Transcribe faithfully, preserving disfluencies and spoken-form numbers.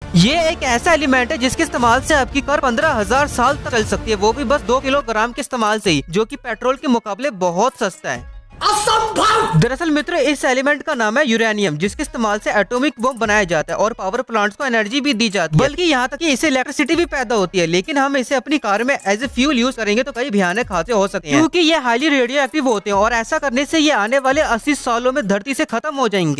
ये एक ऐसा एलिमेंट है जिसके इस्तेमाल से आपकी कार पंद्रह हजार साल तक चल सकती है, वो भी बस दो किलोग्राम के इस्तेमाल से ही, जो कि पेट्रोल के मुकाबले बहुत सस्ता है। असंभव। दरअसल मित्रों, इस एलिमेंट का नाम है यूरेनियम, जिसके इस्तेमाल से एटॉमिक बम बनाया जाता है और पावर प्लांट्स को एनर्जी भी दी जाती है, बल्कि यहाँ तक कि इससे इलेक्ट्रिसिटी भी पैदा होती है। लेकिन हम इसे अपनी कार में एज ए फ्यूल यूज करेंगे तो कई भयानक हादसे हो सकते हैं, क्योंकि ये हाईली रेडियो एक्टिव होते हैं और ऐसा करने से ये आने वाले अस्सी सालों में धरती से खत्म हो जाएंगे।